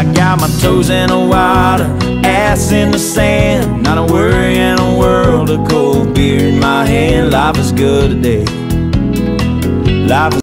I got my toes in the water, ass in the sand, not a worry in a world, a cold beer in my hand. Life is good today. Life is